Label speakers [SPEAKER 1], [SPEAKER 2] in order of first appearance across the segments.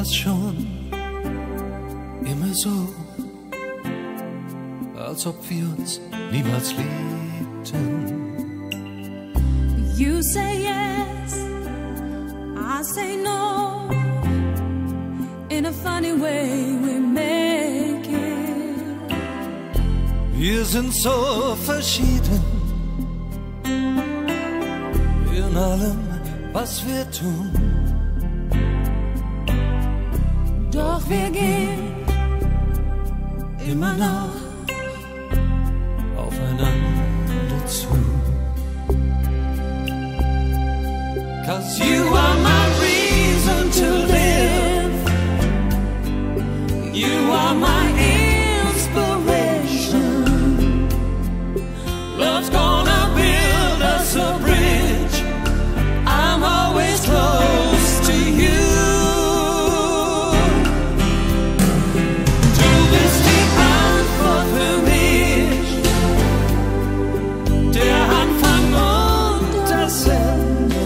[SPEAKER 1] das schon immer so, als ob wir uns niemals liebten.
[SPEAKER 2] You say yes, I say no. In a funny way we make it.
[SPEAKER 1] Wir sind so verschieden in allem, was wir tun.
[SPEAKER 2] Doch wir gehen
[SPEAKER 1] immer noch aufeinander zu. 'Cause you are my reason to live. You are my inspiration. Love's gonna build us a bridge. I'm always close to you. Du bist die Antwort für mich, der Anfang und das Ende.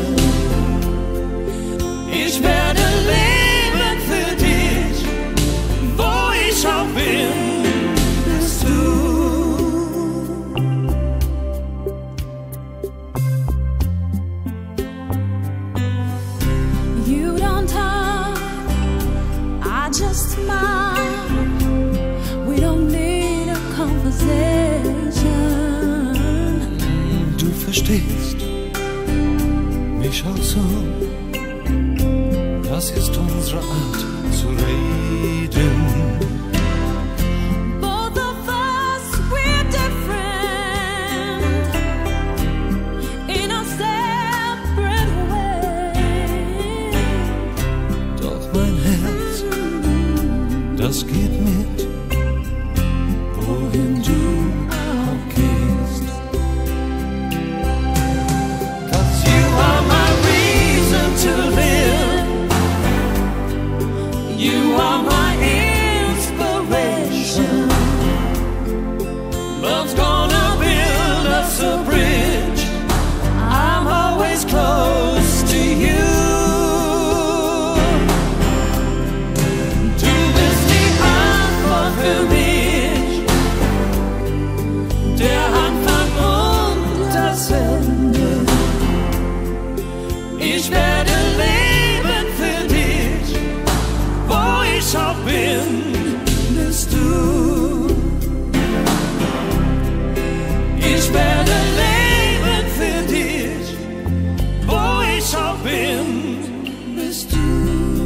[SPEAKER 1] Ich werde leben für dich, wo ich auch bin, bist du.
[SPEAKER 2] You don't talk, I just smile. We don't need a conversation.
[SPEAKER 1] Du verstehst mich auch so. Das ist unsere Art zu reden.
[SPEAKER 2] Both of us, we're different in a separate way.
[SPEAKER 1] Doch mein Herz, das geht mit, wohin du auch gehst. 'Cause you are my reason to live. You are my inspiration. Love's gonna build us a bridge. I'm always close to you. Du bist die Antwort für mich, der Anfang und das Ende. Ich werde leben für dich, wo ich auch bin, bist du. Ich werde leben für dich, wo ich auch bin, bist du.